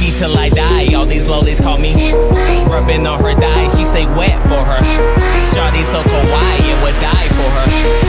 OG till I die. All these lollies call me rubbing on her thigh. She say wet for her. Shawty so kawaii, it would die for her.